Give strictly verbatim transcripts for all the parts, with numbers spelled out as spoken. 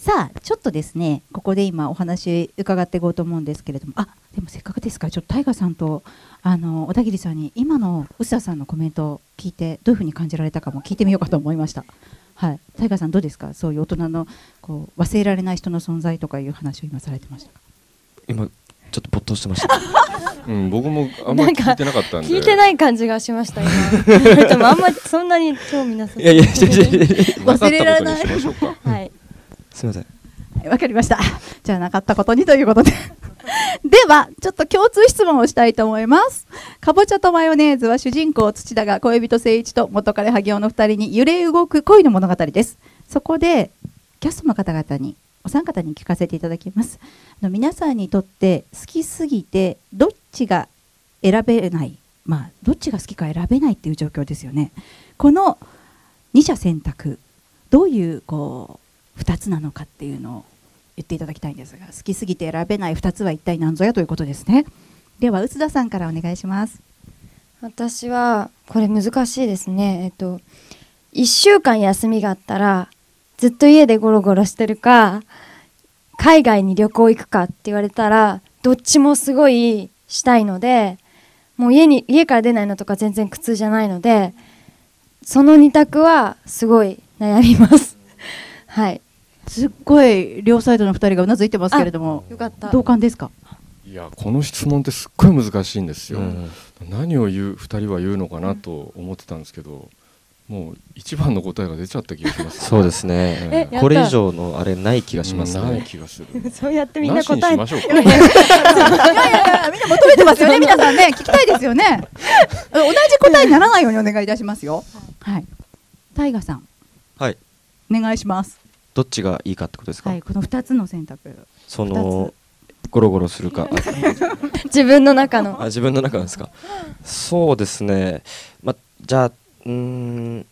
さあちょっとですね、ここで今お話伺っていこうと思うんですけれども、あでもせっかくですからちょっとタイガさんとあの小田切さんに今の臼田さんのコメントを聞いてどういうふうに感じられたかも聞いてみようかと思いました。はい、タイガさんどうですか、そういう大人のこう忘れられない人の存在とかいう話を今されてましたか。 今ちょっと没頭してましたうん、僕もあんまり聞いてなかったんで。 聞いてない感じがしました今でもあんまりそんなに興味なさそう。 いやいや忘れられないはい、 すみません。 わかりました。じゃあなかったことにということでではちょっと共通質問をしたいと思います。かぼちゃとマヨネーズは主人公土田が恋人誠一と元彼萩尾のふたりに揺れ動く恋の物語です。そこでキャストの方々にお三方に聞かせていただきます。あの皆さんにとって好きすぎてどっちが選べない、まあどっちが好きか選べないっていう状況ですよね。この二者選択どういうこうふたつなのかっていうのを言っていただきたいんですが、好きすぎて選べないふたつは一体何ぞやということですね。では臼田さんからお願いします。 私はこれ難しいですね。えっといっしゅうかん休みがあったらずっと家でゴロゴロしてるか海外に旅行行くかって言われたらどっちもすごいしたいので、もう家に家から出ないのとか全然苦痛じゃないので、そのに択はすごい悩みますはい、 すっごい両サイドのふたりがうなずいてますけれども、 よかった。 同感ですか。 いやこの質問ってすっごい難しいんですよ、 うん、 何を言うふたりは言うのかなと思ってたんですけど、もう一番の答えが出ちゃった気がします、ね、 そうですね、 えこれ以上のあれない気がしますね、 うん、ない気がするそうやってみんな答えなしにしましょうかいやいやいやみんな求めてますよね皆さんね、聞きたいですよね同じ答えにならないようにお願いいたしますよ。はい、タイガさん、 はい、 お願いします。 どっちがいいかってことですか。 はい、このふたつの選択、 そのゴロゴロするか自分の中のあ自分の中なんですか。そうですね、ま、じゃあうーん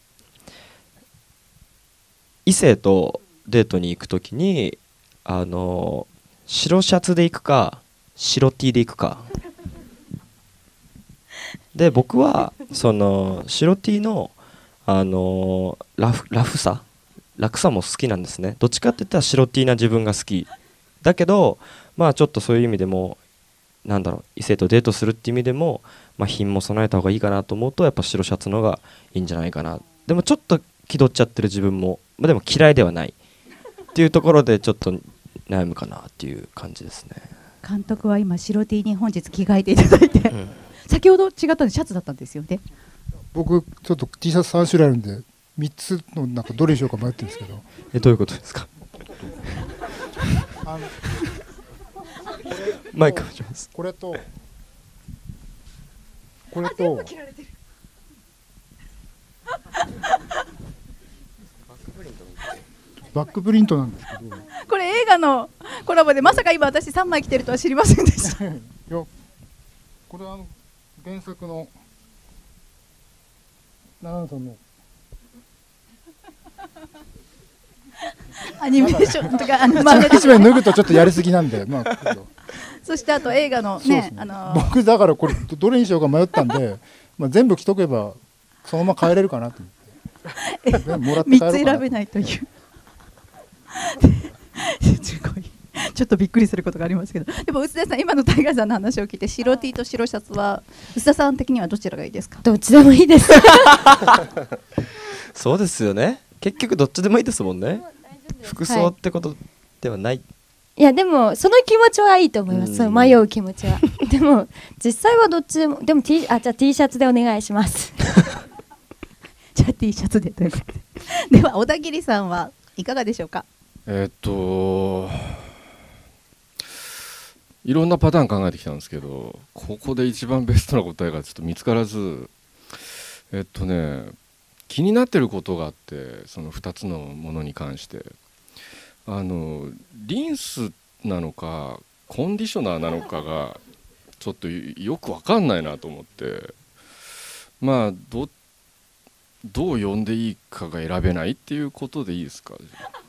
異性とデートに行くときにあの白シャツで行くか白 T で行くかで、僕はその白 T のあのラフラフさ楽さも好きなんですね。どっちかって言ったら白 T な自分が好きだけど、まあちょっとそういう意味でもなんだろう、異性とデートするっていう意味でも、まあ、品も備えた方がいいかなと思うとやっぱ白シャツの方がいいんじゃないかな。でもちょっと気取っちゃってる自分も、まあ、でも嫌いではないっていうところでちょっと悩むかなっていう感じですね。 監督は今白 T に本日着替えていただいて、うん、先ほど違ったんでシャツだったんですよね。 僕ちょっと T シャツさん種類あるんでみっつのなんかどれにしようか迷ってるんですけど。 え、どういうことですかあのマイクします。 これとこれとバックプリントなんですけど、 これ映画のコラボでまさか今私さんまい着てるとは知りませんでしたいやこれはあの原作の奈々さんのアニメーションとかあのまあ一枚脱ぐとちょっとやりすぎなんで、まあ、 そしてあと映画のね、 ねあのー、僕だからこれどれにしようか迷ったんで、まあ、全部着とけばそのまま帰れるかなと思ってもらって帰ろうかな。 みっつ選べないというすごいちょっとびっくりすることがありますけど、でも臼田さん今のタイガーさんの話を聞いて白 T と白シャツは臼田さん的にはどちらがいいですか。 どっちでもいいですそうですよね、結局どっちでもいいですもんね。服装ってことではない、はい、 いやでもその気持ちはいいと思います。その迷う気持ちはでも実際はどっちでもでも T あじゃあ T シャツでお願いしますじゃあ T シャツでということででは小田切さんはいかがでしょうか。 えー、っといろんなパターン考えてきたんですけど、ここで一番ベストな答えがちょっと見つからず、えっとね気になってることがあって、そのふたつのものに関してあのリンスなのかコンディショナーなのかがちょっとよく分かんないなと思って、まあ ど, どう呼んでいいかが選べないっていうことでいいですか。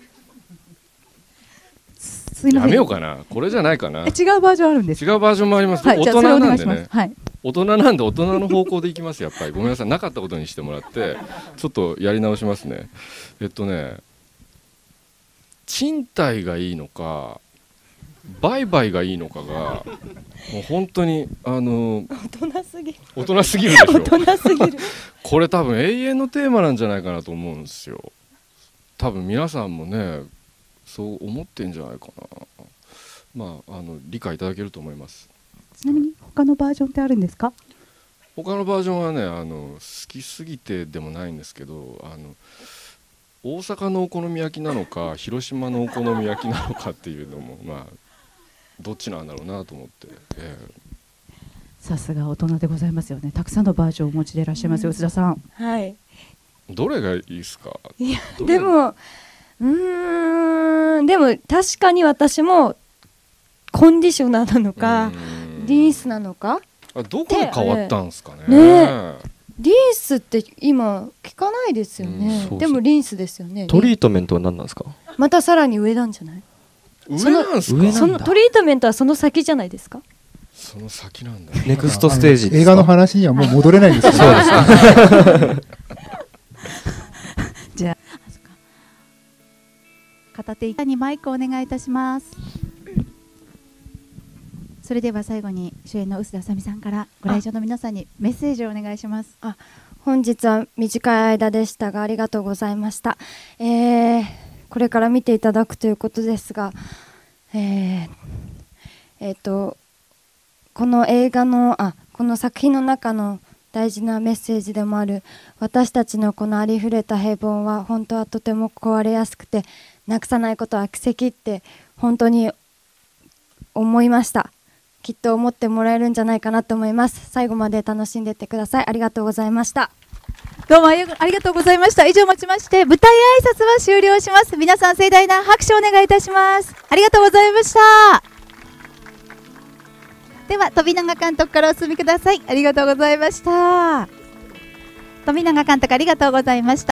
すいません、 やめようかな、これじゃないかな。 違うバージョンあるんです。 違うバージョンもあります、はい、大人なんでね、 はい、 大人なんで大人の方向でいきますやっぱり。ごめんなさい、なかったことにしてもらってちょっとやり直しますね。えっとね賃貸がいいのか売買がいいのかがもう本当にあの大人すぎる大人すぎるでしょ大人すぎるこれ多分永遠のテーマなんじゃないかなと思うんですよ。多分皆さんもねそう思ってんじゃないかな。まああの理解いただけると思います。 ちなみに他のバージョンってあるんですか？ 他のバージョンはねあの好きすぎてでもないんですけど、あの大阪のお好み焼きなのか広島のお好み焼きなのかっていうのもまあどっちなんだろうなと思って、えー、 さすが大人でございますよね。たくさんのバージョンをお持ちでいらっしゃいますよ、うん、薄田さん。 はいどれがいいですか？ いやでもうーんでも確かに私もコンディショナーなのかリンスなのかあどこで変わったんですかね。 ねリンスって今聞かないですよね、うん、そうそうでもリンスですよね。 トリートメントは何なんですか？ またさらに上なんじゃない？ 上なんすか？ そのトリートメントはその先じゃないですか？ その先なんだ。 ネクストステージですか？ 映画の話にはもう戻れないんですよ。そうですね。 じゃあ片手にマイクをお願いいたします。それでは最後に主演の臼田あさみさんからご来場の皆さんにメッセージをお願いします。 あ本日は短い間でしたがありがとうございました、えー、これから見ていただくということですが、えーえー、とこの映画のあこの作品の中の大事なメッセージでもある私たちのこのありふれた平凡は本当はとても壊れやすくてなくさないことは奇跡って本当に思いました。きっと思ってもらえるんじゃないかなと思います。最後まで楽しんでいってください。ありがとうございました。 どうもありがとうございました。以上をもちまして舞台挨拶は終了します。皆さん盛大な拍手をお願いいたします。ありがとうございました。では富永監督からお進みください。ありがとうございました。富永監督ありがとうございました。